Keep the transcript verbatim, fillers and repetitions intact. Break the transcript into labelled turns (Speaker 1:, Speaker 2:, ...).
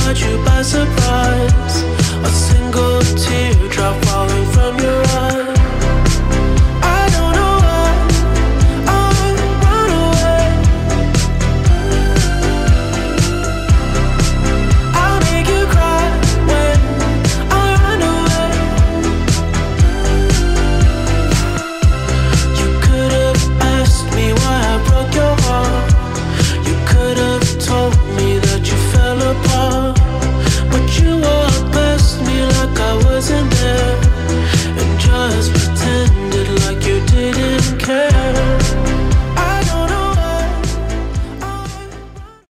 Speaker 1: caught you by surprise. A single teardrop falling from your